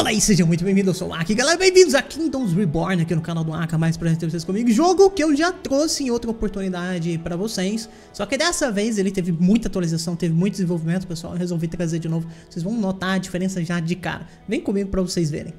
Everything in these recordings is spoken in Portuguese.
Olá e sejam muito bem-vindos, eu sou o Aki, galera, bem-vindos a Kingdoms Reborn aqui no canal do Aka, mais presente vocês comigo, jogo que eu já trouxe em outra oportunidade pra vocês, só que dessa vez ele teve muita atualização, teve muito desenvolvimento, pessoal, eu resolvi trazer de novo, vocês vão notar a diferença já de cara, vem comigo pra vocês verem.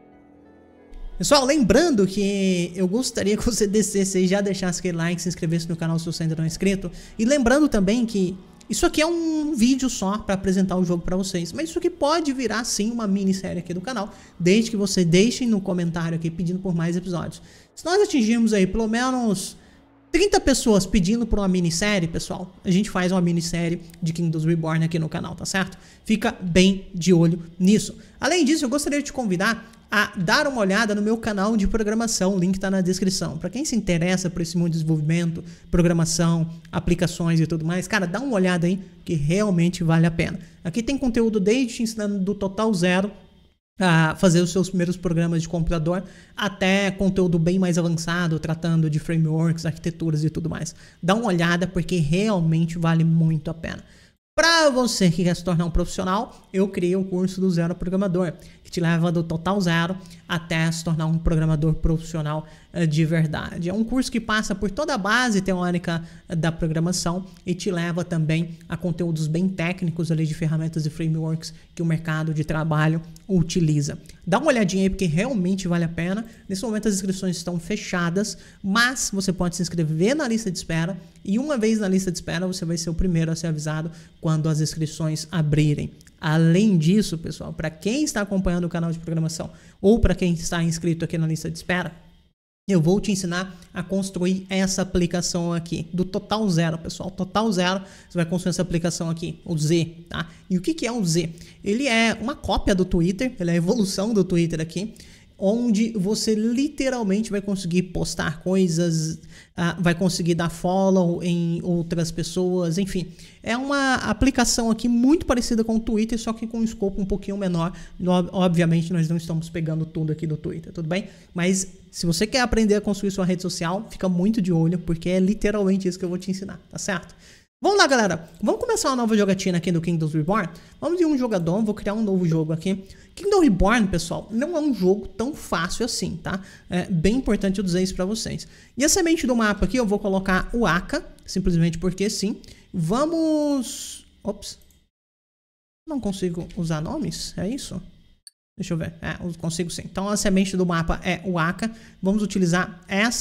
Pessoal, lembrando que eu gostaria que você descesse e já deixasse aquele like, se inscrevesse no canal se você ainda não é inscrito, e lembrando também que isso aqui é um vídeo só para apresentar o jogo para vocês, mas isso aqui pode virar sim uma minissérie aqui do canal, desde que você deixe no comentário aqui pedindo por mais episódios. Se nós atingirmos aí pelo menos 30 pessoas pedindo por uma minissérie, pessoal, a gente faz uma minissérie de Kingdoms Reborn aqui no canal, tá certo? Fica bem de olho nisso. Além disso, eu gostaria de te convidar a dar uma olhada no meu canal de programação, o link tá na descrição. Para quem se interessa por esse mundo de desenvolvimento, programação, aplicações e tudo mais, cara, dá uma olhada aí que realmente vale a pena. Aqui tem conteúdo desde te ensinando do total zero a fazer os seus primeiros programas de computador, até conteúdo bem mais avançado, tratando de frameworks, arquiteturas e tudo mais. Dá uma olhada porque realmente vale muito a pena. Para você que quer se tornar um profissional, eu criei o curso do Zero Programador, que te leva do total zero até se tornar um programador profissional de verdade. É um curso que passa por toda a base teórica da programação e te leva também a conteúdos bem técnicos ali de ferramentas e frameworks que o mercado de trabalho utiliza. Dá uma olhadinha aí porque realmente vale a pena. Nesse momento as inscrições estão fechadas, mas você pode se inscrever na lista de espera e uma vez na lista de espera você vai ser o primeiro a ser avisado quando as inscrições abrirem. Além disso, pessoal, para quem está acompanhando o canal de programação ou para quem está inscrito aqui na lista de espera, eu vou te ensinar a construir essa aplicação aqui, do total zero, pessoal. Total zero, você vai construir essa aplicação aqui, o Z, tá? E o que é o Z? Ele é uma cópia do Twitter, ele é a evolução do Twitter aqui, onde você literalmente vai conseguir postar coisas, vai conseguir dar follow em outras pessoas, enfim. É uma aplicação aqui muito parecida com o Twitter, só que com um escopo um pouquinho menor. Obviamente nós não estamos pegando tudo aqui do Twitter, tudo bem? Mas se você quer aprender a construir sua rede social, fica muito de olho, porque é literalmente isso que eu vou te ensinar, tá certo? Vamos lá, galera, vamos começar uma nova jogatina aqui do Kingdoms Reborn. Vamos de um jogador, vou criar um novo jogo aqui. Kingdoms Reborn, pessoal, não é um jogo tão fácil assim, tá? É bem importante eu dizer isso pra vocês. E a semente do mapa aqui eu vou colocar o Aka, simplesmente porque sim. Vamos... Ops. Não consigo usar nomes, é isso? Deixa eu ver, eu consigo sim. Então a semente do mapa é o Aka. Vamos utilizar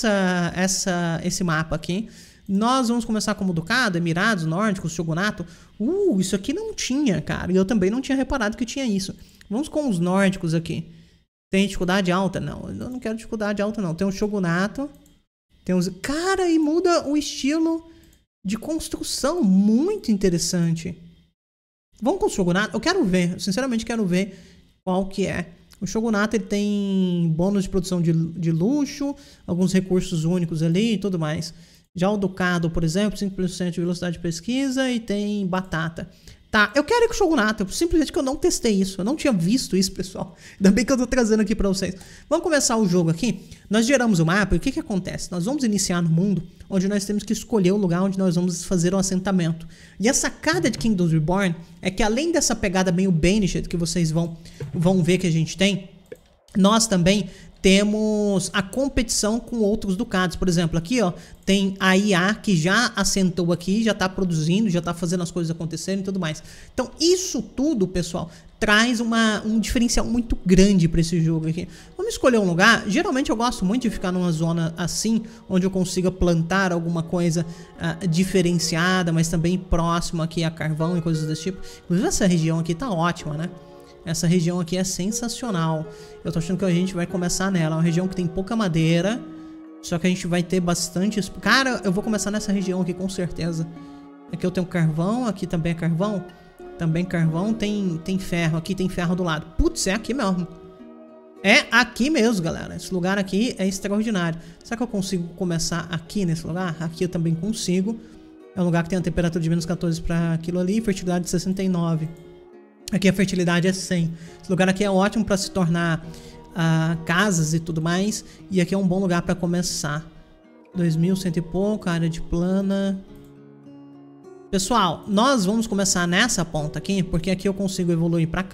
esse mapa aqui. Nós vamos começar como Ducado, Emirados, Nórdicos, Shogunato. Isso aqui não tinha, cara. E eu também não tinha reparado que tinha isso. Vamos com os Nórdicos aqui. Tem dificuldade alta? Não, eu não quero dificuldade alta não. Tem o Shogunato. Tem os... Cara, e muda o estilo de construção. Muito interessante. Vamos com o Shogunato? Eu quero ver, sinceramente quero ver qual que é. O Shogunato ele tem bônus de produção de luxo, alguns recursos únicos ali e tudo mais. Já o Ducado, por exemplo, 5% de velocidade de pesquisa e tem batata. Tá, eu quero ir com o Shogunato, simplesmente que eu não testei isso. Eu não tinha visto isso, pessoal. Ainda bem que eu tô trazendo aqui pra vocês. Vamos começar o jogo aqui. Nós geramos o mapa e o que acontece? Nós vamos iniciar no mundo onde nós temos que escolher o lugar onde nós vamos fazer o assentamento. E a sacada de Kingdoms Reborn é que além dessa pegada meio Banished que vocês vão ver que a gente tem, nós também temos a competição com outros ducados. Por exemplo, aqui ó, tem a IA que já assentou aqui, já está produzindo, já está fazendo as coisas acontecerem e tudo mais. Então isso tudo, pessoal, traz um diferencial muito grande para esse jogo aqui. Vamos escolher um lugar. Geralmente eu gosto muito de ficar numa zona assim, onde eu consiga plantar alguma coisa diferenciada, mas também próximo aqui a carvão e coisas desse tipo. Inclusive essa região aqui tá ótima, né? Essa região aqui é sensacional. Eu tô achando que a gente vai começar nela. É uma região que tem pouca madeira, só que a gente vai ter bastante... Cara, eu vou começar nessa região aqui com certeza. Aqui eu tenho carvão, aqui também é carvão. Também carvão, tem ferro. Aqui tem ferro do lado. Putz, é aqui mesmo. É aqui mesmo, galera. Esse lugar aqui é extraordinário. Será que eu consigo começar aqui nesse lugar? Aqui eu também consigo. É um lugar que tem a temperatura de menos 14 para aquilo ali. Fertilidade de 69. Aqui a fertilidade é 100. Esse lugar aqui é ótimo para se tornar casas e tudo mais. E aqui é um bom lugar para começar. 2100 e pouco, área de plana. Pessoal, nós vamos começar nessa ponta aqui, porque aqui eu consigo evoluir para cá.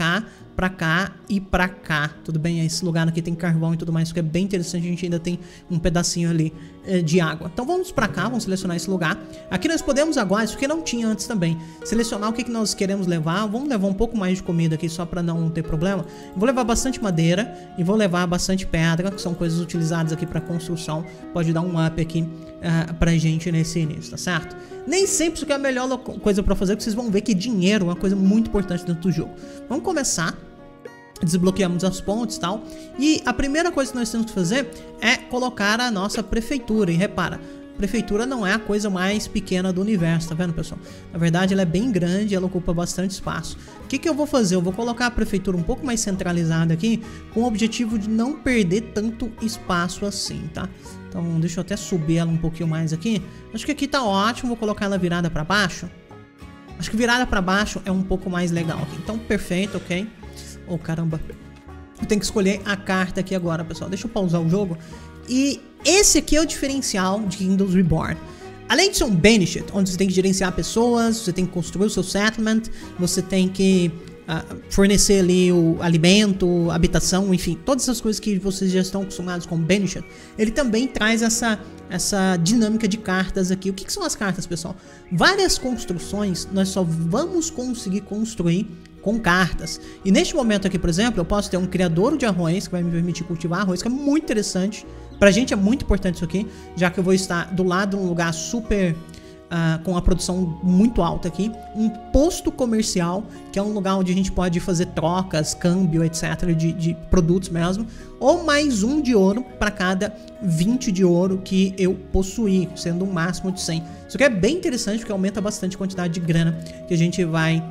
pra cá e pra cá. Tudo bem? Esse lugar aqui tem carvão e tudo mais, isso que é bem interessante. A gente ainda tem um pedacinho ali de água. Então vamos pra cá, vamos selecionar esse lugar. Aqui nós podemos agora, isso que não tinha antes também, selecionar o que, que nós queremos levar. Vamos levar um pouco mais de comida aqui só pra não ter problema. Vou levar bastante madeira e vou levar bastante pedra, que são coisas utilizadas aqui pra construção. Pode dar um up aqui pra gente nesse início, tá certo? Nem sempre isso que é a melhor coisa pra fazer, porque vocês vão ver que dinheiro é uma coisa muito importante dentro do jogo. Vamos começar. Desbloqueamos as pontes e tal. E a primeira coisa que nós temos que fazer é colocar a nossa prefeitura. E repara, a prefeitura não é a coisa mais pequena do universo, tá vendo, pessoal? Na verdade, ela é bem grande, ela ocupa bastante espaço. O que que eu vou fazer? Eu vou colocar a prefeitura um pouco mais centralizada aqui, com o objetivo de não perder tanto espaço assim, tá? Então, deixa eu até subir ela um pouquinho mais aqui. Acho que aqui tá ótimo, vou colocar ela virada pra baixo. Acho que virada pra baixo é um pouco mais legal aqui. Então, perfeito, ok. Oh, caramba. Eu tenho que escolher a carta aqui agora, pessoal. Deixa eu pausar o jogo. E esse aqui é o diferencial de Kingdoms Reborn. Além de ser um Banished, onde você tem que gerenciar pessoas, você tem que construir o seu settlement, você tem que fornecer ali o alimento, habitação, enfim, todas essas coisas que vocês já estão acostumados com Banished. Ele também traz essa dinâmica de cartas aqui. O que são as cartas, pessoal? Várias construções nós só vamos conseguir construir com cartas. E neste momento aqui, por exemplo, eu posso ter um criador de arroz que vai me permitir cultivar arroz, que é muito interessante. Pra gente é muito importante isso aqui, já que eu vou estar do lado de um lugar super com a produção muito alta aqui. Um posto comercial, que é um lugar onde a gente pode fazer trocas, câmbio, etc, de produtos mesmo. Ou mais um de ouro para cada 20 de ouro que eu possuir, sendo um máximo de 100. Isso aqui é bem interessante, porque aumenta bastante a quantidade de grana que a gente vai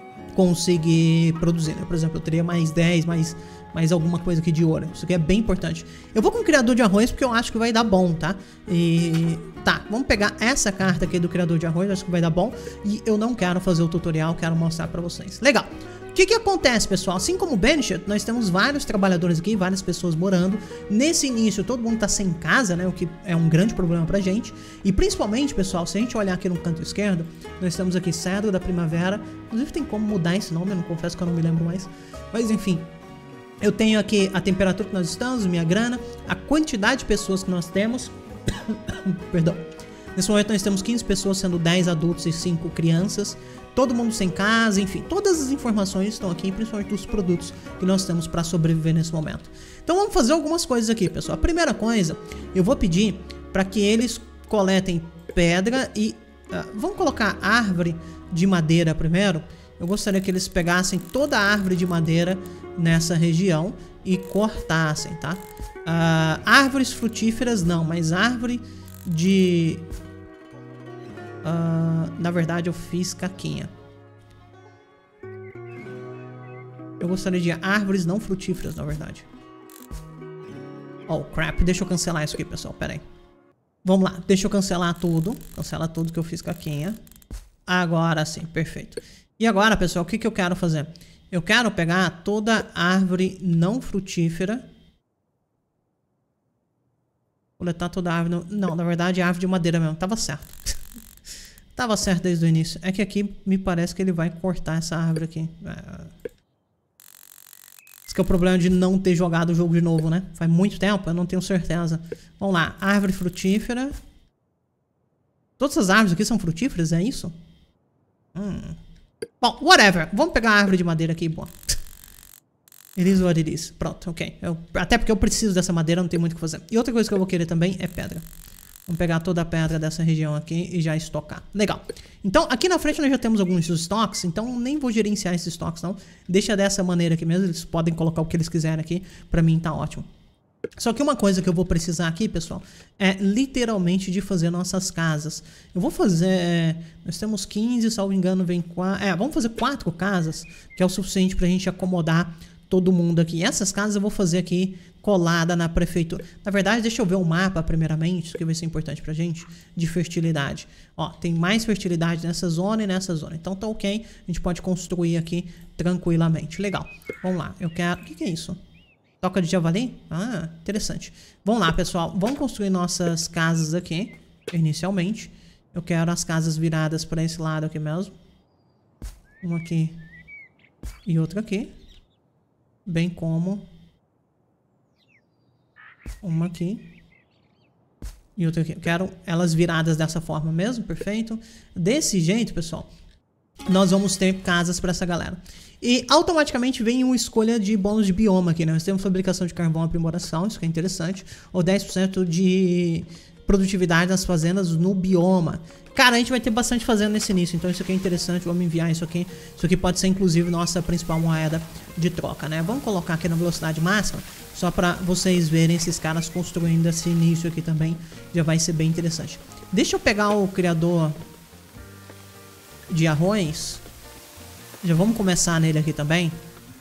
conseguir produzir, né? Por exemplo, eu teria mais 10, mais alguma coisa aqui de ouro. Isso aqui é bem importante. Eu vou com o criador de arroz porque eu acho que vai dar bom, tá? E tá, vamos pegar essa carta aqui do criador de arroz, acho que vai dar bom. E eu não quero fazer o tutorial, quero mostrar pra vocês. Legal. O que acontece, pessoal? Assim como o Banished, nós temos vários trabalhadores aqui, várias pessoas morando. Nesse início, todo mundo tá sem casa, né? O que é um grande problema pra gente. E principalmente, pessoal, se a gente olhar aqui no canto esquerdo, nós temos aqui Cedro da Primavera. Inclusive tem como mudar esse nome, eu não confesso que eu não me lembro mais. Mas enfim, eu tenho aqui a temperatura que nós estamos, minha grana, a quantidade de pessoas que nós temos. Perdão. Nesse momento nós temos 15 pessoas, sendo 10 adultos e 5 crianças. Todo mundo sem casa, enfim, todas as informações estão aqui, principalmente dos produtos que nós temos para sobreviver nesse momento. Então vamos fazer algumas coisas aqui, pessoal. A primeira coisa, eu vou pedir para que eles coletem pedra e... vamos colocar árvore de madeira primeiro. Eu gostaria que eles pegassem toda a árvore de madeira nessa região e cortassem, tá? Árvores frutíferas não, mas árvore de... na verdade eu fiz caquinha. Eu gostaria de árvores não frutíferas, na verdade. Oh, crap. Deixa eu cancelar isso aqui, pessoal. Pera aí. Vamos lá. Deixa eu cancelar tudo. Cancela tudo que eu fiz caquinha. Agora sim. Perfeito. E agora, pessoal, o que eu quero fazer? Eu quero pegar toda árvore não frutífera. Coletar toda a árvore... Não, na verdade é árvore de madeira mesmo. Tava certo. Tava certo desde o início. É que aqui me parece que ele vai cortar essa árvore aqui. Esse que é o problema de não ter jogado o jogo de novo, né? Faz muito tempo, eu não tenho certeza. Vamos lá, árvore frutífera. Todas essas árvores aqui são frutíferas, é isso? Bom, whatever. Vamos pegar a árvore de madeira aqui, bom. It is what it is. Pronto, ok. Até porque eu preciso dessa madeira, não tem muito o que fazer. E outra coisa que eu vou querer também é pedra. Vamos pegar toda a pedra dessa região aqui e já estocar. Legal. Então, aqui na frente nós já temos alguns estoques, então nem vou gerenciar esses estoques, não. Deixa dessa maneira aqui mesmo, eles podem colocar o que eles quiserem aqui. Pra mim tá ótimo. Só que uma coisa que eu vou precisar aqui, pessoal, é literalmente de fazer nossas casas. Eu vou fazer... nós temos 15, salvo engano, vem 4... vamos fazer 4 casas, que é o suficiente pra gente acomodar todo mundo aqui. E essas casas eu vou fazer aqui colada na prefeitura. Na verdade, deixa eu ver o mapa primeiramente, isso que vai ser importante pra gente, de fertilidade. Ó, tem mais fertilidade nessa zona e nessa zona. Então tá ok, a gente pode construir aqui tranquilamente. Legal. Vamos lá, eu quero... O que é isso? Toca de javali? Ah, interessante. Vamos lá, pessoal. Vamos construir nossas casas aqui, inicialmente. Eu quero as casas viradas para esse lado aqui mesmo. Uma aqui e outra aqui. bem como uma aqui e outra aqui. Eu quero elas viradas dessa forma mesmo, perfeito. Desse jeito, pessoal, nós vamos ter casas para essa galera. E automaticamente vem uma escolha de bônus de bioma aqui, né? Nós temos fabricação de carvão, aprimoração, isso que é interessante. Ou 10% de produtividade das fazendas no bioma. Cara, a gente vai ter bastante fazenda nesse início, então isso aqui é interessante, vamos enviar isso aqui. Isso aqui pode ser inclusive nossa principal moeda de troca, né? Vamos colocar aqui na velocidade máxima, só para vocês verem esses caras construindo esse início aqui também. Já vai ser bem interessante. Deixa eu pegar o criador de arroz. Já vamos começar nele aqui também.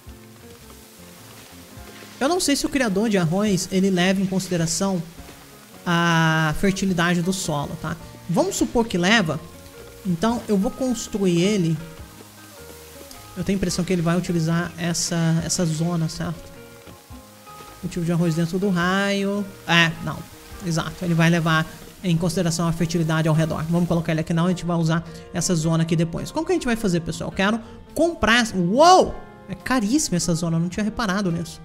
Eu não sei se o criador de arroz, ele leva em consideração a fertilidade do solo, tá? Vamos supor que leva. Então eu vou construir ele. Eu tenho a impressão que ele vai utilizar essa zona, certo? Cultivo de arroz dentro do raio. Não. Exato, ele vai levar em consideração a fertilidade ao redor. Vamos colocar ele aqui não, a gente vai usar essa zona aqui depois. Como que a gente vai fazer, pessoal? Eu quero comprar... Uou! É caríssima essa zona, eu não tinha reparado nisso.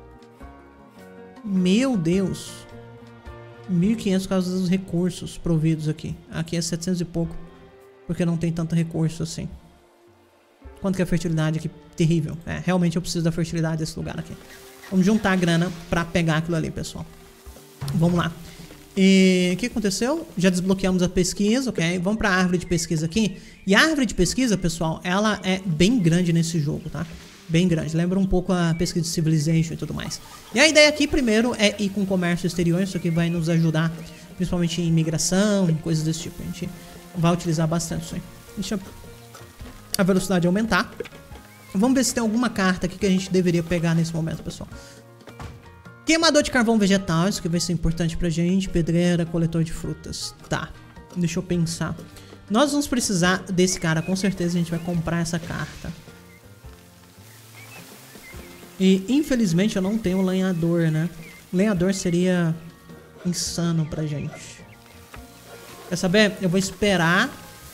Meu Deus. 1.500 por causa dos recursos providos aqui. Aqui é 700 e pouco, porque não tem tanto recurso assim. Quanto que é a fertilidade aqui? Terrível. Realmente eu preciso da fertilidade desse lugar aqui. Vamos juntar a grana pra pegar aquilo ali, pessoal. Vamos lá. E o que aconteceu? Já desbloqueamos a pesquisa, ok? Vamos para a árvore de pesquisa aqui. E a árvore de pesquisa, pessoal, ela é bem grande nesse jogo, tá? Bem grande. Lembra um pouco a pesquisa de Civilization e tudo mais. E a ideia aqui, primeiro, é ir com comércio exterior. Isso aqui vai nos ajudar, principalmente em imigração, em coisas desse tipo. A gente vai utilizar bastante isso aí. Deixa a velocidade aumentar. Vamos ver se tem alguma carta aqui que a gente deveria pegar nesse momento, pessoal. Queimador de carvão vegetal, isso que vai ser importante pra gente. Pedreira, coletor de frutas. Tá, deixa eu pensar. Nós vamos precisar desse cara, com certeza a gente vai comprar essa carta. E infelizmente eu não tenho lenhador, né? Lenhador seria insano pra gente. Quer saber? Eu vou esperar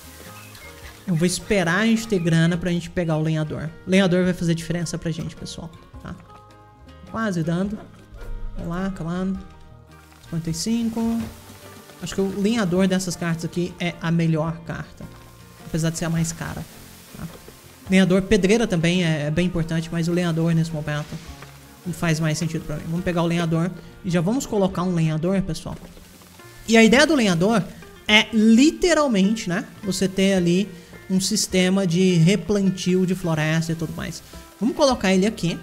a gente ter grana pra gente pegar o lenhador. O lenhador vai fazer diferença pra gente, pessoal. Tá? Quase dando. Vamos lá, calando. 55. Acho que o lenhador dessas cartas aqui é a melhor carta. Apesar de ser a mais cara. Tá? Lenhador, pedreira também é bem importante, mas o lenhador nesse momento não faz mais sentido pra mim. Vamos pegar o lenhador e já vamos colocar um lenhador, pessoal. E a ideia do lenhador é literalmente, né? Você ter ali um sistema de replantio de floresta e tudo mais. Vamos colocar ele aqui.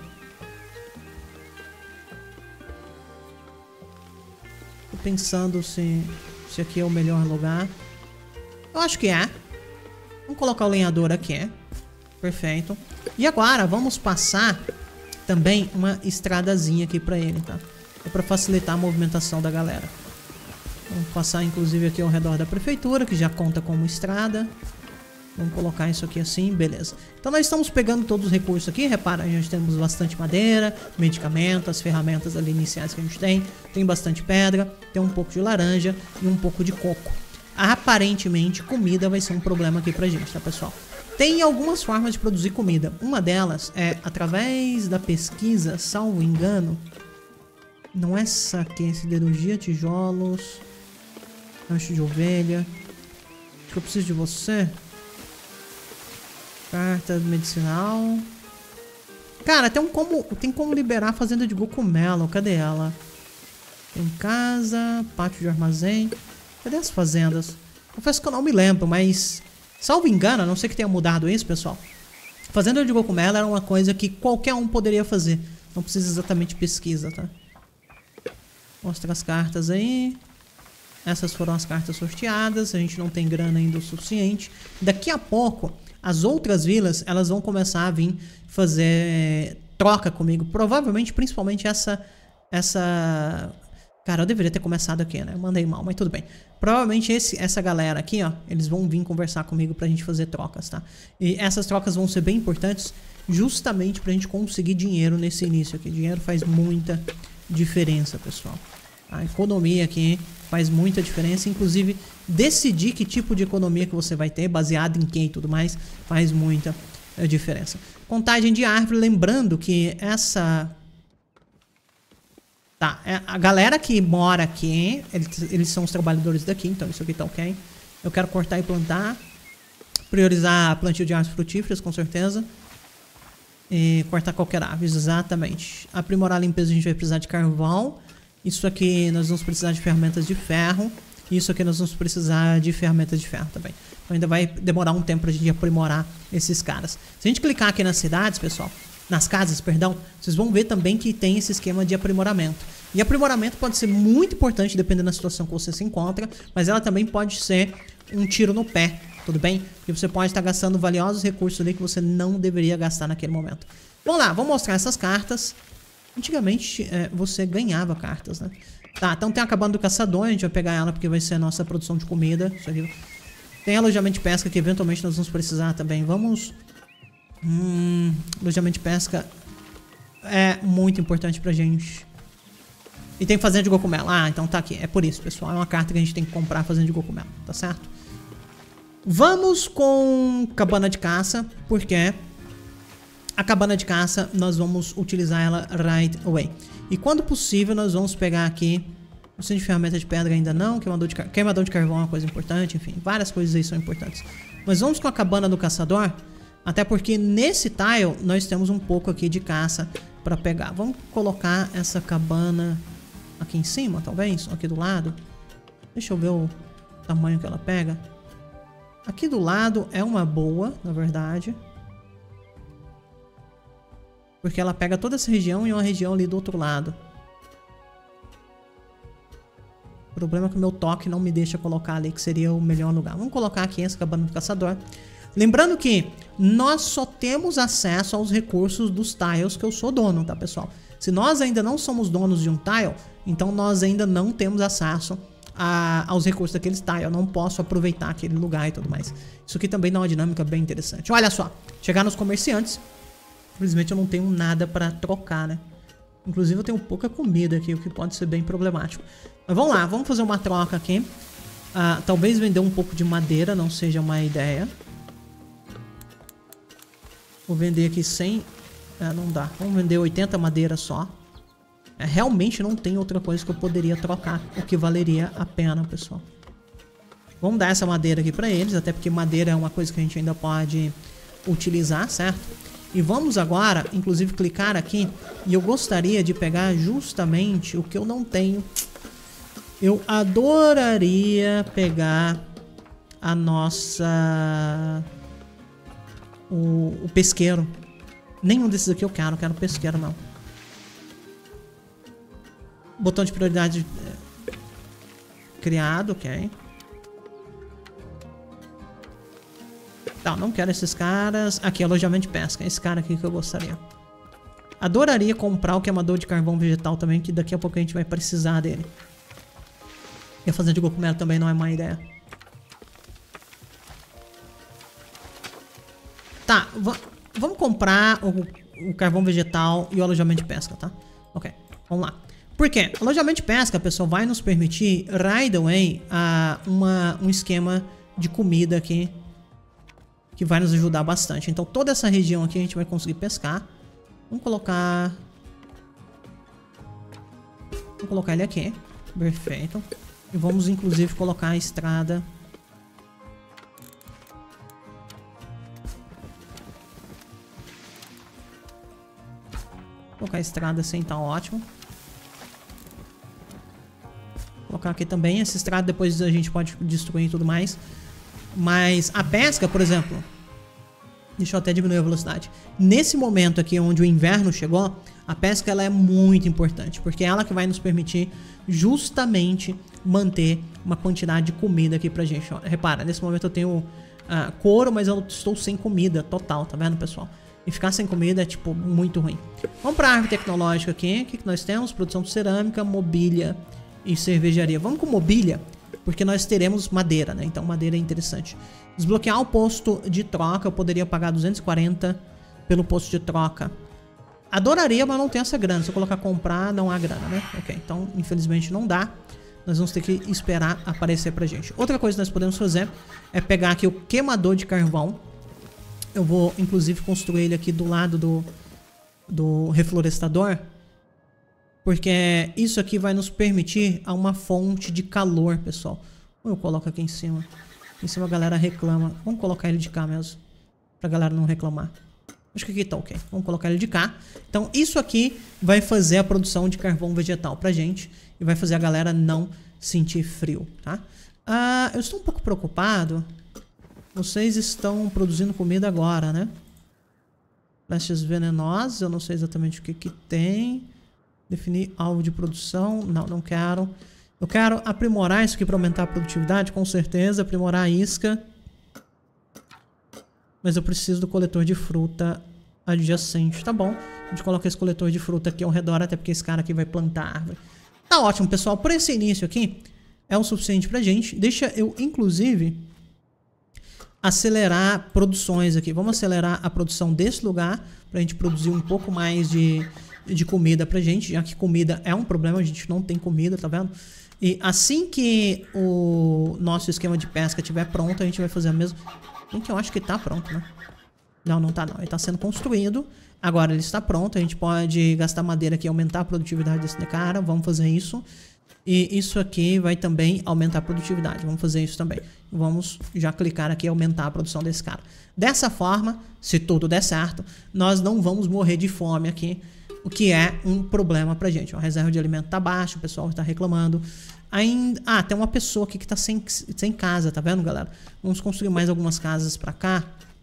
Tô pensando se aqui é o melhor lugar. Eu acho que é. Vamos colocar o lenhador aqui. Perfeito. E agora vamos passar também uma estradazinha aqui pra ele, tá? É pra facilitar a movimentação da galera. Vamos passar inclusive aqui ao redor da prefeitura, que já conta como estrada. Vamos colocar isso aqui assim, beleza. Então nós estamos pegando todos os recursos aqui. Repara, a gente temos bastante madeira, medicamentos, as ferramentas ali iniciais que a gente tem. Tem bastante pedra, tem um pouco de laranja e um pouco de coco. Aparentemente, comida vai ser um problema aqui pra gente, tá, pessoal? Tem algumas formas de produzir comida. Uma delas é através da pesquisa, salvo engano. Não é saque, siderurgia, tijolos, rancho de ovelha. Acho que eu preciso de você. Carta medicinal. Cara, tem como liberar a fazenda de Gocumelo. Cadê ela? Tem casa, pátio de armazém. Cadê as fazendas? Confesso que eu não me lembro, mas... Salvo engano, a não ser que tenha mudado isso, pessoal. Fazenda de Gocumelo era uma coisa que qualquer um poderia fazer. Não precisa exatamente de pesquisa, tá? Mostra as cartas aí. Essas foram as cartas sorteadas. A gente não tem grana ainda o suficiente. Daqui a pouco... As outras vilas, elas vão começar a vir fazer troca comigo. Provavelmente, principalmente essa... Cara, eu deveria ter começado aqui, né? Eu mandei mal, mas tudo bem. Provavelmente essa galera aqui, ó, eles vão vir conversar comigo pra gente fazer trocas, tá? E essas trocas vão ser bem importantes justamente pra gente conseguir dinheiro nesse início aqui. Dinheiro faz muita diferença, pessoal. A economia aqui faz muita diferença. Inclusive, decidir que tipo de economia que você vai ter, baseado em quem e tudo mais, faz muita diferença. Contagem de árvore, lembrando que essa... Tá, a galera que mora aqui, eles são os trabalhadores daqui, então isso aqui tá ok. Eu quero cortar e plantar. Priorizar plantio de árvores frutíferas, com certeza. E cortar qualquer árvore, exatamente. Aprimorar a limpeza, a gente vai precisar de carvão. Isso aqui nós vamos precisar de ferramentas de ferro. Isso aqui nós vamos precisar de ferramentas de ferro também. Então ainda vai demorar um tempo pra gente aprimorar esses caras. Se a gente clicar aqui nas cidades, pessoal, nas casas, perdão, vocês vão ver também que tem esse esquema de aprimoramento. E aprimoramento pode ser muito importante dependendo da situação que você se encontra, mas ela também pode ser um tiro no pé, tudo bem? Porque você pode estar gastando valiosos recursos ali que você não deveria gastar naquele momento. Vamos lá, vamos mostrar essas cartas. Antigamente você ganhava cartas, né? Tá, então tem a cabana do caçador, a gente vai pegar ela porque vai ser a nossa produção de comida. Isso aqui. Tem alojamento de pesca que eventualmente nós vamos precisar também. Vamos... alojamento de pesca é muito importante pra gente. E tem fazenda de cogumelo. Ah, então tá aqui. É por isso, pessoal. É uma carta que a gente tem que comprar, fazenda de cogumelo. Tá certo? Vamos com cabana de caça. Porque a cabana de caça nós vamos utilizar ela right away. E quando possível nós vamos pegar aqui... Não sei de ferramenta de pedra ainda não. Queimador de carvão é uma coisa importante. Enfim, várias coisas aí são importantes. Mas vamos com a cabana do caçador. Até porque nesse tile nós temos um pouco aqui de caça para pegar. Vamos colocar essa cabana aqui em cima, talvez, aqui do lado. Deixa eu ver o tamanho que ela pega. Aqui do lado é uma boa, na verdade. Porque ela pega toda essa região e uma região ali do outro lado. O problema é que o meu toque não me deixa colocar ali, que seria o melhor lugar. Vamos colocar aqui essa cabana do caçador. Lembrando que nós só temos acesso aos recursos dos tiles que eu sou dono, tá, pessoal? Se nós ainda não somos donos de um tile, então nós ainda não temos acesso aos recursos daqueles tiles. Eu não posso aproveitar aquele lugar e tudo mais. Isso aqui também dá uma dinâmica bem interessante. Olha só, chegar nos comerciantes. Infelizmente eu não tenho nada para trocar, né? Inclusive eu tenho pouca comida aqui, o que pode ser bem problemático. Mas vamos lá, vamos fazer uma troca aqui. Talvez vender um pouco de madeira não seja uma ideia. Vou vender aqui 100... não dá. Vamos vender 80 madeira só. Realmente não tem outra coisa que eu poderia trocar, o que valeria a pena, pessoal. Vamos dar essa madeira aqui pra eles, até porque madeira é uma coisa que a gente ainda pode utilizar, certo? E vamos agora, inclusive, clicar aqui. E eu gostaria de pegar justamente o que eu não tenho. Eu adoraria pegar a nossa... O pesqueiro. Nenhum desses aqui eu quero pesqueiro não. Botão de prioridade criado, ok. Tá, não quero esses caras. Aqui, alojamento de pesca. Esse cara aqui que eu gostaria. Adoraria comprar o queimador de carvão vegetal também, que daqui a pouco a gente vai precisar dele. E a fazenda de cogumelo também não é má ideia. Tá, vamos comprar o carvão vegetal e o alojamento de pesca, tá? Ok, vamos lá. Por quê? O alojamento de pesca, pessoal, vai nos permitir, right away, um esquema de comida aqui que vai nos ajudar bastante. Então, toda essa região aqui a gente vai conseguir pescar. Vamos colocar ele aqui. Perfeito. E vamos, inclusive, colocar a estrada... Colocar a estrada assim, tá ótimo. Colocar aqui também. Essa estrada depois a gente pode destruir e tudo mais. Mas a pesca, por exemplo... Deixa eu até diminuir a velocidade. Nesse momento aqui, onde o inverno chegou, a pesca ela é muito importante. Porque é ela que vai nos permitir justamente manter uma quantidade de comida aqui pra gente. Ó, repara, nesse momento eu tenho couro, mas eu estou sem comida total, tá vendo, pessoal? E ficar sem comida é, tipo, muito ruim. Vamos pra árvore tecnológica aqui. O que nós temos? Produção de cerâmica, mobília e cervejaria. Vamos com mobília, porque nós teremos madeira, né? Então madeira é interessante. Desbloquear o posto de troca. Eu poderia pagar 240 pelo posto de troca. Adoraria, mas não tem essa grana. Se eu colocar comprar, não há grana, né? Ok, então infelizmente não dá. Nós vamos ter que esperar aparecer pra gente. Outra coisa que nós podemos fazer é pegar aqui o queimador de carvão. Eu vou, inclusive, construir ele aqui do lado do reflorestador. Porque isso aqui vai nos permitir uma fonte de calor, pessoal. Ou eu coloco aqui em cima. Aqui em cima a galera reclama. Vamos colocar ele de cá mesmo. Pra galera não reclamar. Acho que aqui tá ok. Vamos colocar ele de cá. Então isso aqui vai fazer a produção de carvão vegetal pra gente. E vai fazer a galera não sentir frio, tá? Eu estou um pouco preocupado. Vocês estão produzindo comida agora, né? Flechas venenosas. Eu não sei exatamente o que que tem. Definir alvo de produção. Não, não quero. Eu quero aprimorar isso aqui para aumentar a produtividade, com certeza. Aprimorar a isca. Mas eu preciso do coletor de fruta adjacente. Tá bom. A gente coloca esse coletor de fruta aqui ao redor, até porque esse cara aqui vai plantar árvore. Tá ótimo, pessoal. Por esse início aqui, é o suficiente pra gente. Deixa eu, inclusive, acelerar produções aqui. Vamos acelerar a produção desse lugar pra gente produzir um pouco mais de comida pra gente, já que comida é um problema, a gente não tem comida, tá vendo? E assim que o nosso esquema de pesca estiver pronto, a gente vai fazer a mesma... Gente, eu acho que tá pronto, né? Não, não tá não. Ele tá sendo construído. Agora ele está pronto. A gente pode gastar madeira aqui e aumentar a produtividade desse cara. Vamos fazer isso. E isso aqui vai também aumentar a produtividade. Vamos fazer isso também. Vamos já clicar aqui e aumentar a produção desse cara. Dessa forma, se tudo der certo, nós não vamos morrer de fome aqui. O que é um problema pra gente. A reserva de alimento tá baixa, o pessoal tá reclamando. Ainda... tem uma pessoa aqui que tá sem casa, tá vendo, galera? Vamos construir mais algumas casas pra cá.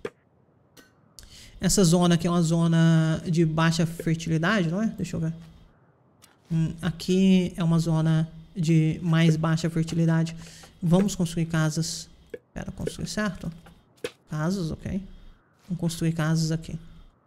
Essa zona aqui é uma zona de baixa fertilidade, não é? Deixa eu ver. Aqui é uma zona de mais baixa fertilidade. Vamos construir casas. Espera, construir certo? Casas, ok. Vamos construir casas aqui.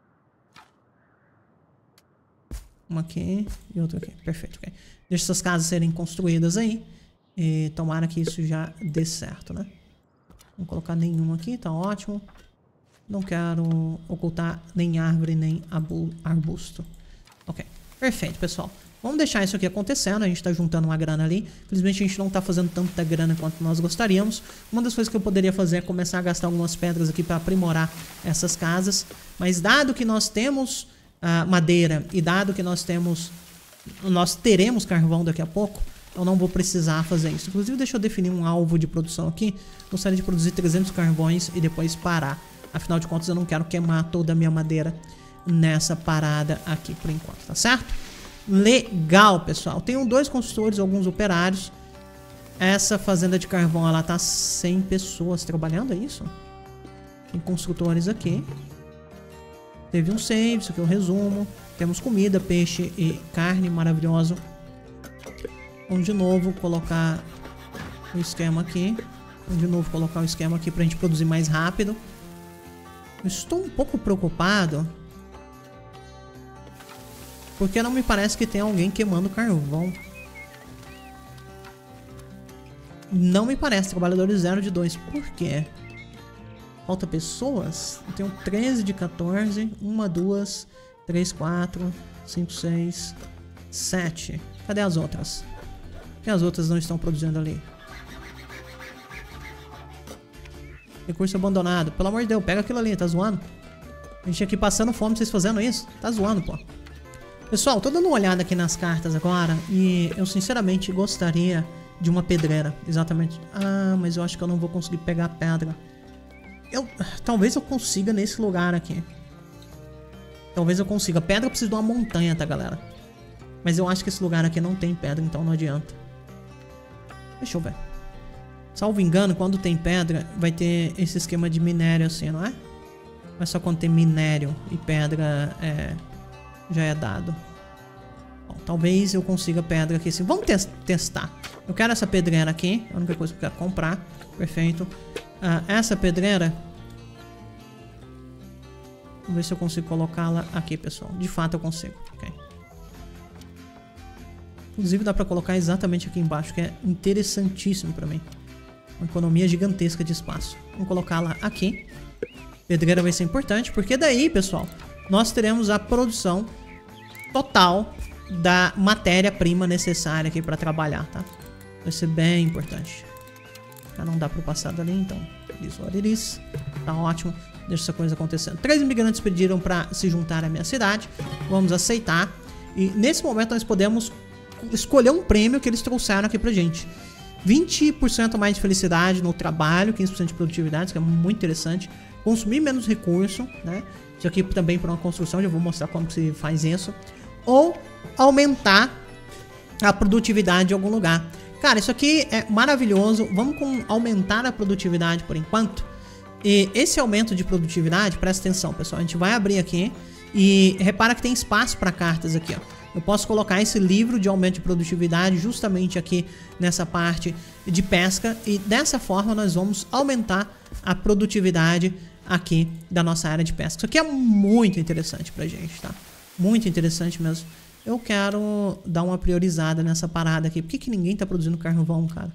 Uma aqui e outra aqui. Perfeito, ok. Deixa essas casas serem construídas aí. E tomara que isso já dê certo, né? Não colocar nenhuma aqui, tá ótimo. Não quero ocultar nem árvore, nem arbusto. Ok, perfeito, pessoal. Vamos deixar isso aqui acontecendo. A gente tá juntando uma grana ali. Infelizmente a gente não tá fazendo tanta grana quanto nós gostaríamos. Uma das coisas que eu poderia fazer é começar a gastar algumas pedras aqui para aprimorar essas casas. Mas dado que nós temos madeira e dado que nós teremos carvão daqui a pouco, eu não vou precisar fazer isso. Inclusive deixa eu definir um alvo de produção aqui. Gostaria de produzir 300 carvões e depois parar. Afinal de contas eu não quero queimar toda a minha madeira nessa parada aqui por enquanto, tá certo? Legal, pessoal. Tenho 2 construtores, alguns operários. Essa fazenda de carvão, ela tá 100 pessoas trabalhando, é isso? Tem construtores aqui. Teve um save, isso aqui é o resumo. Temos comida, peixe e carne, maravilhoso. Vamos de novo colocar o esquema aqui. Vamos de novo colocar o esquema aqui pra gente produzir mais rápido. Eu estou um pouco preocupado porque não me parece que tem alguém queimando carvão. Não me parece. Trabalhadores 0 de 2. Por quê? Falta pessoas? Eu tenho 13 de 14. 1, 2, 3, 4, 5, 6, 7. Cadê as outras? Por que as outras não estão produzindo ali? Recurso abandonado. Pelo amor de Deus, pega aquilo ali, tá zoando? A gente aqui passando fome, vocês fazendo isso? Tá zoando, pô. Pessoal, tô dando uma olhada aqui nas cartas agora e eu sinceramente gostaria de uma pedreira. Exatamente. Mas eu acho que eu não vou conseguir pegar a pedra. Talvez eu consiga nesse lugar aqui. Talvez eu consiga. Pedra eu preciso de uma montanha, tá, galera? Mas eu acho que esse lugar aqui não tem pedra, então não adianta. Deixa eu ver. Salvo engano, quando tem pedra, vai ter esse esquema de minério assim, não é? Mas só quando tem minério e pedra já é dado. Bom, talvez eu consiga pedra aqui assim. Vamos testar. Eu quero essa pedreira aqui. É a única coisa que eu quero comprar. Perfeito. Essa pedreira... Vamos ver se eu consigo colocá-la aqui, pessoal. De fato eu consigo. Ok. Inclusive dá pra colocar exatamente aqui embaixo, que é interessantíssimo pra mim. Uma economia gigantesca de espaço. Vamos colocá-la aqui. Pedreira vai ser importante, porque daí, pessoal, nós teremos a produção total da matéria-prima necessária aqui para trabalhar, tá? Vai ser bem importante. Não dá para passar dali, então. Tá ótimo. Deixa essa coisa acontecendo. 3 imigrantes pediram para se juntar à minha cidade. Vamos aceitar. E nesse momento nós podemos escolher um prêmio que eles trouxeram aqui pra gente. 20% mais de felicidade no trabalho, 15% de produtividade, isso que é muito interessante. Consumir menos recurso, né? Isso aqui também para uma construção, já vou mostrar como que se faz isso. Ou aumentar a produtividade de algum lugar. Cara, isso aqui é maravilhoso. Vamos com aumentar a produtividade por enquanto. E esse aumento de produtividade, presta atenção, pessoal. A gente vai abrir aqui e repara que tem espaço para cartas aqui, ó. Eu posso colocar esse livro de aumento de produtividade justamente aqui nessa parte de pesca. E dessa forma nós vamos aumentar a produtividade aqui da nossa área de pesca. Isso aqui é muito interessante pra gente, tá? Muito interessante mesmo. Eu quero dar uma priorizada nessa parada aqui. Por que ninguém tá produzindo carvão, cara?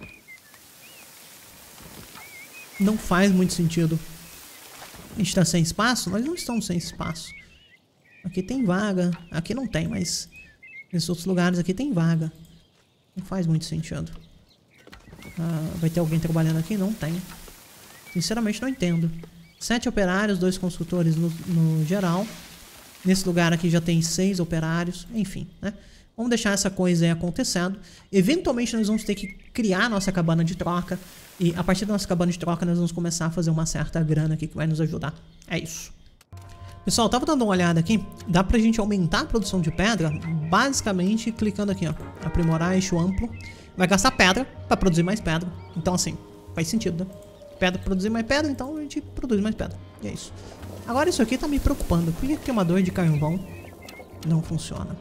Não faz muito sentido. A gente tá sem espaço? Nós não estamos sem espaço. Aqui tem vaga. Aqui não tem, mas nesses outros lugares aqui tem vaga. Não faz muito sentido. Vai ter alguém trabalhando aqui? Não tem. Sinceramente não entendo. 7 operários, 2 construtores no geral. Nesse lugar aqui já tem 6 operários. Enfim, né? Vamos deixar essa coisa aí acontecendo. Eventualmente nós vamos ter que criar nossa cabana de troca. E a partir da nossa cabana de troca nós vamos começar a fazer uma certa grana aqui que vai nos ajudar. É isso. Pessoal, eu tava dando uma olhada aqui. Dá pra gente aumentar a produção de pedra basicamente clicando aqui, ó. Aprimorar eixo amplo. Vai gastar pedra pra produzir mais pedra. Então assim, faz sentido, né? Pedra produzir mais pedra, então a gente produz mais pedra. E é isso. Agora isso aqui tá me preocupando. Por que o queimador de carvão não funciona?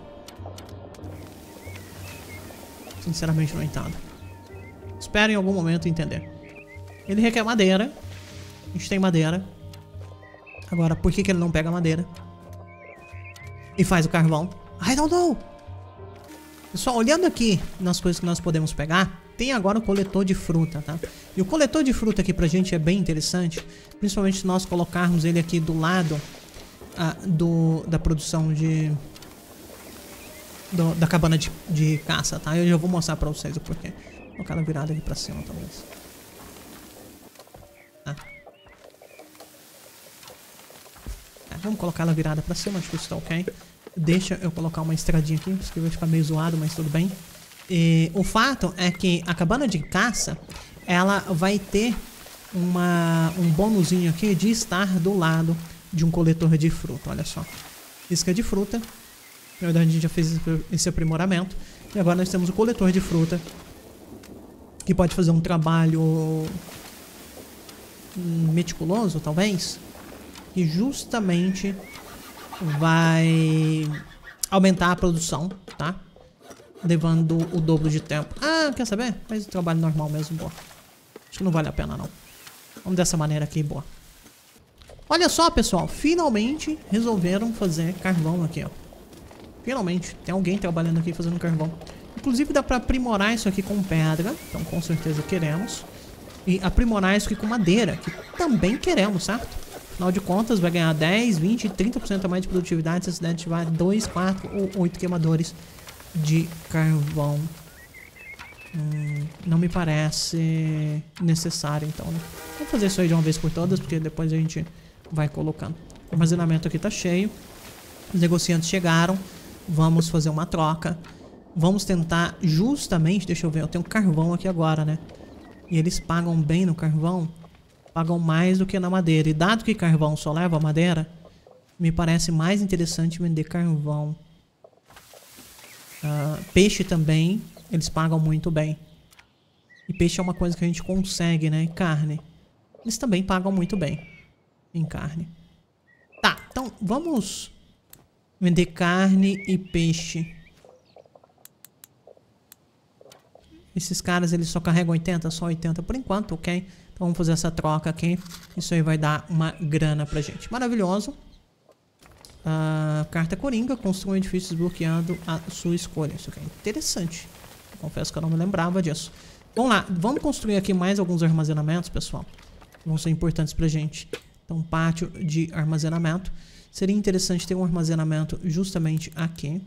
Sinceramente não entendo. Espero em algum momento entender. Ele requer madeira. A gente tem madeira. Agora, por que ele não pega madeira e faz o carvão? I don't know. Pessoal, olhando aqui nas coisas que nós podemos pegar, tem agora o coletor de fruta, tá? E o coletor de fruta aqui pra gente é bem interessante, principalmente se nós colocarmos ele aqui do lado da produção da cabana de caça, tá? Eu já vou mostrar pra vocês o porquê. Vou colocar ela virada aqui pra cima, talvez. Vamos colocar ela virada pra cima, acho que isso tá ok. Deixa eu colocar uma estradinha aqui, isso aqui vai ficar meio zoado, mas tudo bem. E o fato é que a cabana de caça, ela vai ter um bônusinho aqui de estar do lado de um coletor de fruta, olha só. Isca de fruta. Na verdade a gente já fez esse aprimoramento. E agora nós temos o coletor de fruta, que pode fazer um trabalho meticuloso, talvez. Que justamente vai aumentar a produção, tá? Levando o dobro de tempo. Ah, quer saber? Faz o trabalho normal mesmo, boa. Acho que não vale a pena, não. Vamos dessa maneira aqui, boa. Olha só, pessoal. Finalmente resolveram fazer carvão aqui, ó. Finalmente. Tem alguém trabalhando aqui fazendo carvão. Inclusive dá pra aprimorar isso aqui com pedra. Então com certeza queremos. E aprimorar isso aqui com madeira, que também queremos, certo? Afinal de contas, vai ganhar 10, 20, 30% a mais de produtividade se a cidade tiver 2, 4 ou 8 queimadores de carvão. Não me parece necessário, então, né? Vamos fazer isso aí de uma vez por todas, porque depois a gente vai colocando. O armazenamento aqui tá cheio. Os negociantes chegaram. Vamos fazer uma troca. Vamos tentar justamente... Deixa eu ver, eu tenho carvão aqui agora, né? E eles pagam bem no carvão. Pagam mais do que na madeira. E dado que carvão só leva madeira, me parece mais interessante vender carvão. Peixe também, eles pagam muito bem. E peixe é uma coisa que a gente consegue, né? E carne. Eles também pagam muito bem em carne. Tá, então vamos vender carne e peixe. Esses caras, eles só carregam 80, só 80 por enquanto, ok? Então vamos fazer essa troca aqui. Isso aí vai dar uma grana pra gente. Maravilhoso. Carta Coringa. Construa um edifício desbloqueando a sua escolha. Isso aqui é interessante. Confesso que eu não me lembrava disso. Vamos lá. Vamos construir aqui mais alguns armazenamentos, pessoal. Vão ser importantes pra gente. Então, pátio de armazenamento. Seria interessante ter um armazenamento justamente aqui.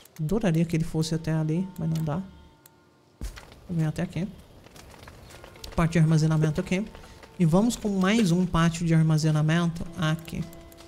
Adoraria que ele fosse até ali, mas não dá. Vou vir até aqui. Parte de armazenamento aqui. E vamos com mais um pátio de armazenamento aqui.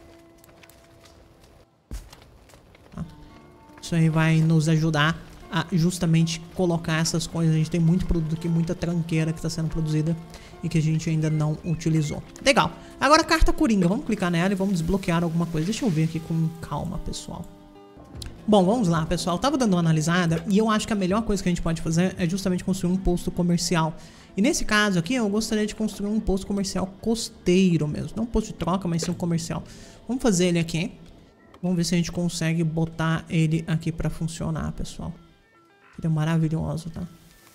Tá. Isso aí vai nos ajudar a justamente colocar essas coisas. A gente tem muito produto aqui, muita tranqueira que está sendo produzida e que a gente ainda não utilizou. Legal. Agora a carta Coringa. Vamos clicar nela e vamos desbloquear alguma coisa. Deixa eu ver aqui com calma, pessoal. Bom, vamos lá, pessoal. Eu tava dando uma analisada e eu acho que a melhor coisa que a gente pode fazer é justamente construir um posto comercial. E nesse caso aqui, eu gostaria de construir um posto comercial costeiro mesmo. Não um posto de troca, mas sim um comercial. Vamos fazer ele aqui. Vamos ver se a gente consegue botar ele aqui pra funcionar, pessoal. Ele é maravilhoso, tá?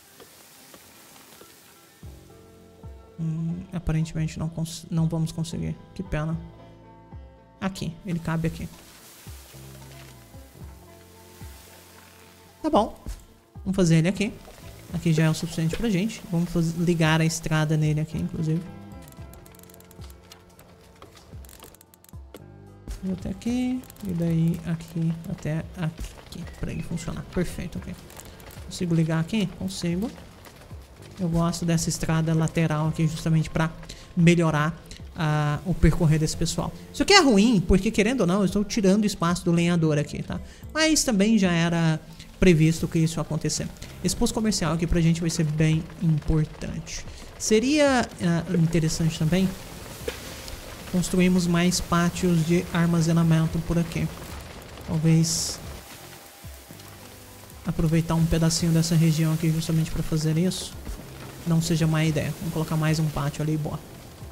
Aparentemente não vamos conseguir. Que pena. Aqui, ele cabe aqui. Tá bom. Vamos fazer ele aqui. Aqui já é o suficiente pra gente. Vamos ligar a estrada nele aqui, inclusive. Até aqui. E daí aqui até aqui. Pra ele funcionar. Perfeito, ok. Consigo ligar aqui? Consigo. Eu gosto dessa estrada lateral aqui justamente pra melhorar o percorrer desse pessoal. Isso aqui é ruim, porque querendo ou não, eu estou tirando espaço do lenhador aqui, tá? Mas também já era previsto que isso ia acontecer. Esse posto comercial aqui pra gente vai ser bem importante. Seria interessante também construirmos mais pátios de armazenamento por aqui. Talvez aproveitar um pedacinho dessa região aqui justamente para fazer isso não seja má ideia. Vamos colocar mais um pátio ali e boa.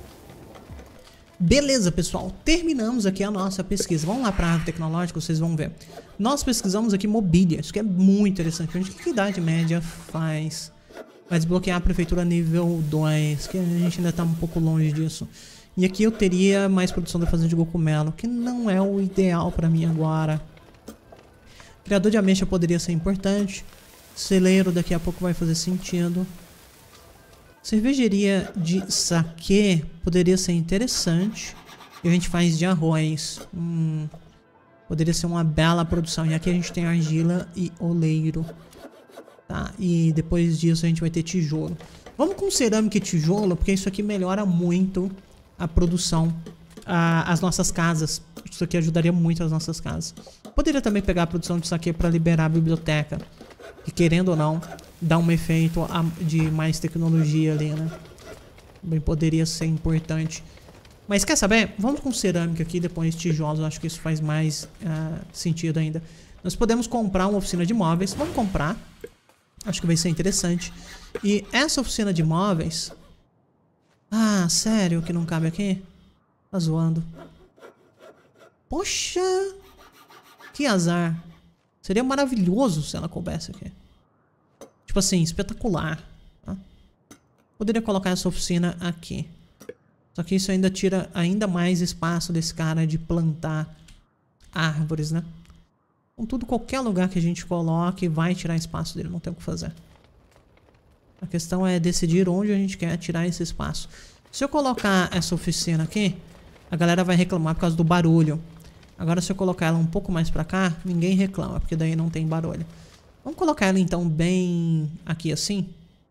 Beleza, pessoal. Terminamos aqui a nossa pesquisa. Vamos lá para a árvore tecnológica, vocês vão ver. Nós pesquisamos aqui mobília. Isso que é muito interessante. O que a idade média faz? Vai desbloquear a prefeitura nível 2, que a gente ainda está um pouco longe disso. E aqui eu teria mais produção da fazenda de cogumelo, que não é o ideal para mim agora. Criador de ameixa poderia ser importante. Celeiro daqui a pouco vai fazer sentido. Cervejaria de saquê poderia ser interessante. E a gente faz de arroz. Poderia ser uma bela produção. E aqui a gente tem argila e oleiro. Tá? E depois disso a gente vai ter tijolo. Vamos com cerâmica e tijolo, porque isso aqui melhora muito a produção. As nossas casas. Isso aqui ajudaria muito as nossas casas. Poderia também pegar a produção de saquê para liberar a biblioteca. E querendo ou não, dá um efeito de mais tecnologia ali, né? Bem, poderia ser importante. Mas quer saber? Vamos com cerâmica aqui, depois tijolos. Acho que isso faz mais sentido ainda. Nós podemos comprar uma oficina de móveis. Vamos comprar. Acho que vai ser interessante. E essa oficina de móveis... Ah, sério que não cabe aqui? Tá zoando. Poxa! Que azar. Seria maravilhoso se ela coubesse aqui. Tipo assim, espetacular. Tá? Poderia colocar essa oficina aqui. Só que isso ainda tira ainda mais espaço desse cara de plantar árvores, né? Contudo, qualquer lugar que a gente coloque vai tirar espaço dele. Não tem o que fazer. A questão é decidir onde a gente quer tirar esse espaço. Se eu colocar essa oficina aqui, a galera vai reclamar por causa do barulho. Agora se eu colocar ela um pouco mais pra cá, ninguém reclama, porque daí não tem barulho. Vamos colocar ela então bem aqui assim.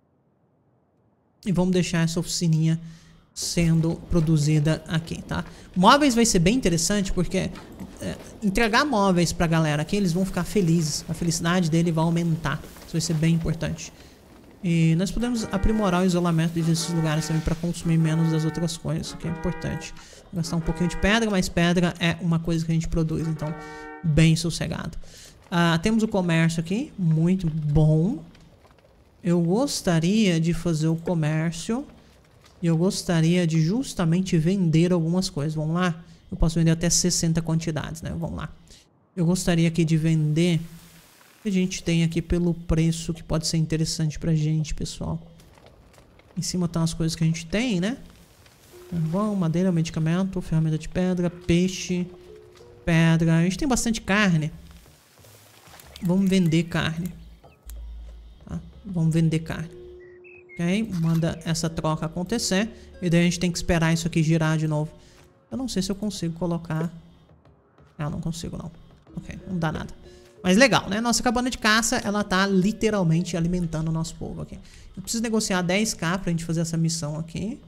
E vamos deixar essa oficininha sendo produzida aqui, tá? Móveis vai ser bem interessante, porque entregar móveis pra galera aqui, eles vão ficar felizes. A felicidade dele vai aumentar. Isso vai ser bem importante. E nós podemos aprimorar o isolamento desses lugares também para consumir menos das outras coisas. Isso aqui é importante. Gastar um pouquinho de pedra, mas pedra é uma coisa que a gente produz, então bem sossegado. Temos o comércio aqui, muito bom. Eu gostaria de fazer o comércio e eu gostaria de justamente vender algumas coisas. Vamos lá? Eu posso vender até 60 quantidades, né? Vamos lá. Eu gostaria aqui de vender o que a gente tem aqui pelo preço que pode ser interessante pra gente, pessoal. Em cima estão as coisas que a gente tem, né? Carvão, madeira, medicamento, ferramenta de pedra, peixe, pedra. A gente tem bastante carne. Vamos vender carne. Tá? Vamos vender carne. Ok? Manda essa troca acontecer. E daí a gente tem que esperar isso aqui girar de novo. Eu não sei se eu consigo colocar... não consigo não. Ok, não dá nada. Mas legal, né? Nossa cabana de caça, ela tá literalmente alimentando o nosso povo aqui. Eu preciso negociar 10k pra gente fazer essa missão aqui.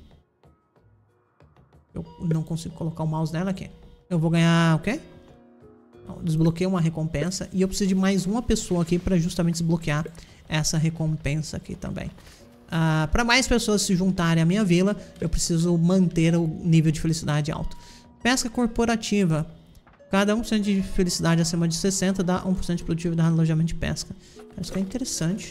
Eu não consigo colocar o mouse nela aqui. Eu vou ganhar o quê? Desbloqueei uma recompensa. E eu preciso de mais uma pessoa aqui pra justamente desbloquear essa recompensa aqui também. Para mais pessoas se juntarem à minha vila, eu preciso manter o nível de felicidade alto. Pesca corporativa. Cada 1% de felicidade acima de 60 dá 1% de produtividade no alojamento de pesca. Isso que é interessante.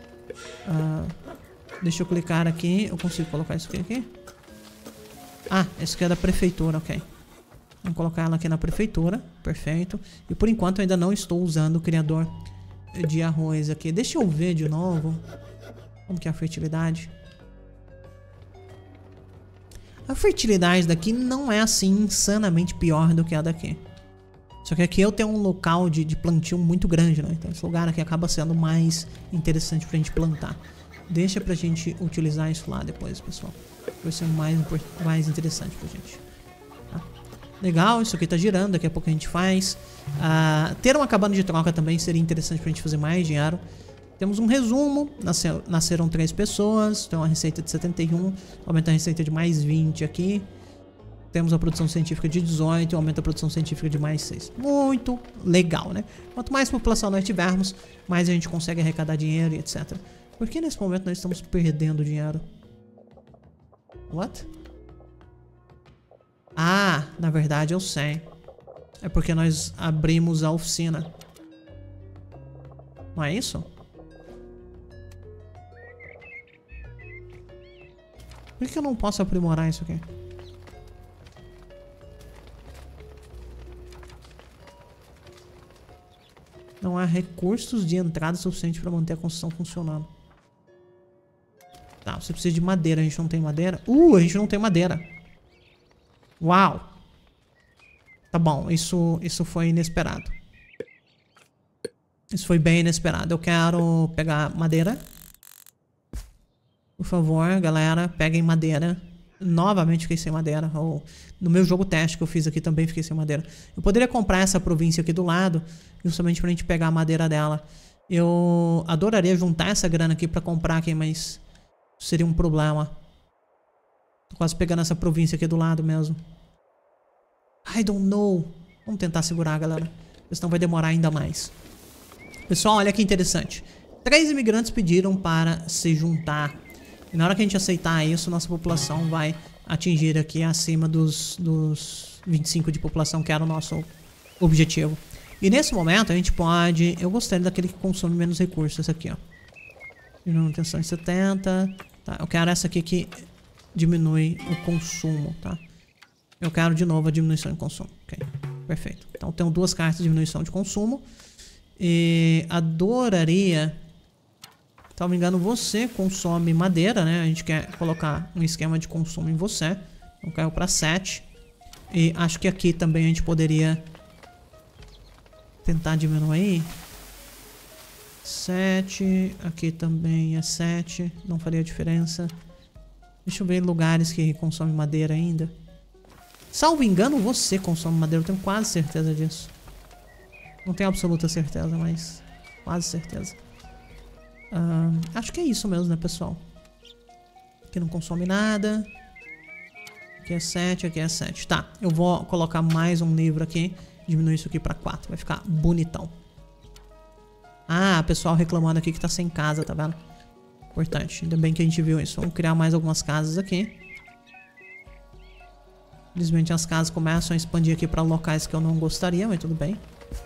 Deixa eu clicar aqui. Eu consigo colocar isso aqui? Esse aqui é da prefeitura, ok. Vamos colocar ela aqui na prefeitura. Perfeito. E por enquanto eu ainda não estou usando o criador de arroz aqui. Deixa eu ver de novo. Como que é a fertilidade? A fertilidade daqui não é assim insanamente pior do que a daqui. Só que aqui eu tenho um local de plantio muito grande, né? Então esse lugar aqui acaba sendo mais interessante pra gente plantar. Deixa pra gente utilizar isso lá depois, pessoal. Vai ser mais interessante pra gente. Tá? Legal, isso aqui tá girando, daqui a pouco a gente faz. Ter uma cabana de troca também seria interessante pra gente fazer mais dinheiro. Temos um resumo, nasceram 3 pessoas, tem uma receita de 71, aumenta a receita de mais 20 aqui. Temos a produção científica de 18 e aumenta a produção científica de mais 6. Muito legal, né? Quanto mais população nós tivermos, mais a gente consegue arrecadar dinheiro e etc. Por que nesse momento nós estamos perdendo dinheiro? What? Na verdade eu sei. É porque nós abrimos a oficina. Não é isso? Por que eu não posso aprimorar isso aqui? Não há recursos de entrada suficiente para manter a construção funcionando. Tá, você precisa de madeira. A gente não tem madeira? A gente não tem madeira. Uau! Tá bom, isso foi inesperado. Isso foi bem inesperado. Eu quero pegar madeira. Por favor, galera, peguem madeira. Novamente fiquei sem madeira. No meu jogo teste que eu fiz aqui também fiquei sem madeira. Eu poderia comprar essa província aqui do lado, justamente pra gente pegar a madeira dela. Eu adoraria juntar essa grana aqui pra comprar aqui, mas seria um problema. Tô quase pegando essa província aqui do lado mesmo. I don't know. Vamos tentar segurar, galera. Senão vai demorar ainda mais. Pessoal, olha que interessante. 3 imigrantes pediram para se juntar. E na hora que a gente aceitar isso, nossa população vai atingir aqui acima dos 25 de população, que era o nosso objetivo. E nesse momento a gente pode... Eu gostaria daquele que consome menos recursos, esse aqui, ó. Manutenção em 70. Tá, eu quero essa aqui que diminui o consumo, tá? Eu quero de novo a diminuição de consumo. Ok, perfeito. Então tenho 2 cartas de diminuição de consumo. E adoraria... Se não me engano, você consome madeira, né? A gente quer colocar um esquema de consumo em você. Então caiu para 7. E acho que aqui também a gente poderia tentar diminuir. 7. Aqui também é 7. Não faria diferença. Deixa eu ver lugares que consomem madeira ainda. Salvo engano, você consome madeira. Eu tenho quase certeza disso. Não tenho absoluta certeza, mas quase certeza. Acho que é isso mesmo, né, pessoal? Aqui não consome nada. Aqui é 7, aqui é 7. Tá, eu vou colocar mais um livro aqui. Diminuir isso aqui pra 4. Vai ficar bonitão. Pessoal reclamando aqui que tá sem casa, tá vendo? Importante, ainda bem que a gente viu isso. Vamos criar mais algumas casas aqui. Infelizmente as casas começam a expandir aqui pra locais que eu não gostaria, mas tudo bem.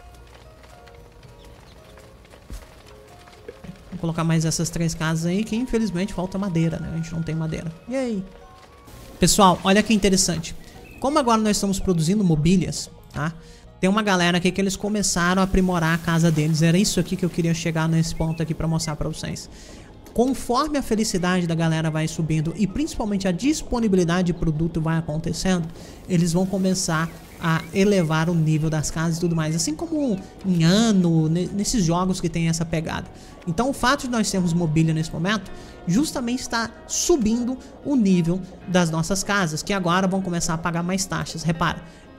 Vou colocar mais essas 3 casas aí, que infelizmente falta madeira, né? A gente não tem madeira. E aí? Pessoal, olha que interessante. Como agora nós estamos produzindo mobílias, tá? Tem uma galera aqui que eles começaram a aprimorar a casa deles. Era isso aqui que eu queria chegar nesse ponto aqui pra mostrar pra vocês. Conforme a felicidade da galera vai subindo e principalmente a disponibilidade de produto vai acontecendo, eles vão começar a elevar o nível das casas e tudo mais, assim como em Ano, nesses jogos que tem essa pegada. Então o fato de nós termos mobília nesse momento justamente está subindo o nível das nossas casas, que agora vão começar a pagar mais taxas. Repara,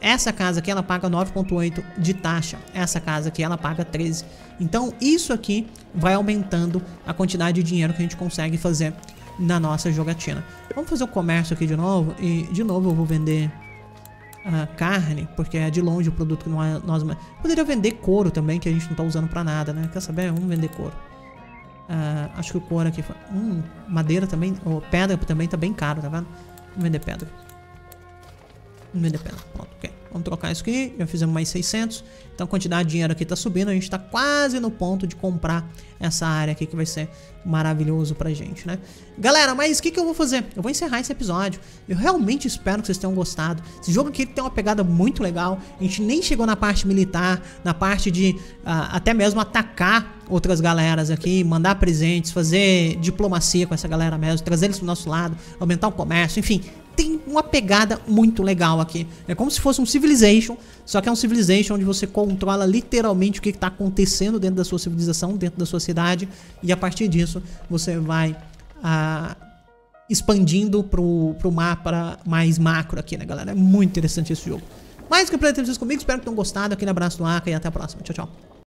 Essa casa aqui ela paga 9,8 de taxa. Essa casa aqui ela paga 13. Então isso aqui vai aumentando a quantidade de dinheiro que a gente consegue fazer na nossa jogatina. Vamos fazer o comércio aqui de novo. E de novo eu vou vender carne, porque é de longe o produto que nós... Poderia vender couro também, que a gente não tá usando pra nada, né? Quer saber? Vamos vender couro. Acho que o couro aqui... madeira também, ou pedra também tá bem caro, tá vendo? Vamos vender pedra. Vamos vender pedra. Pronto, ok. Vamos trocar isso aqui. Já fizemos mais 600. Então a quantidade de dinheiro aqui tá subindo. A gente tá quase no ponto de comprar essa área aqui, que vai ser maravilhoso pra gente, né? Galera, mas o que eu vou fazer? Eu vou encerrar esse episódio. Eu realmente espero que vocês tenham gostado. Esse jogo aqui tem uma pegada muito legal. A gente nem chegou na parte militar, na parte de até mesmo atacar outras galeras aqui, mandar presentes, fazer diplomacia com essa galera mesmo, trazer eles pro nosso lado, aumentar o comércio, enfim... Tem uma pegada muito legal aqui. É como se fosse um Civilization, só que é um Civilization onde você controla literalmente o que está acontecendo dentro da sua civilização, dentro da sua cidade. E a partir disso, você vai expandindo pro mapa mais macro aqui, né, galera? É muito interessante esse jogo. Mais que eu pretendo vocês comigo, espero que tenham gostado. Aquele abraço do Aka e até a próxima. Tchau, tchau.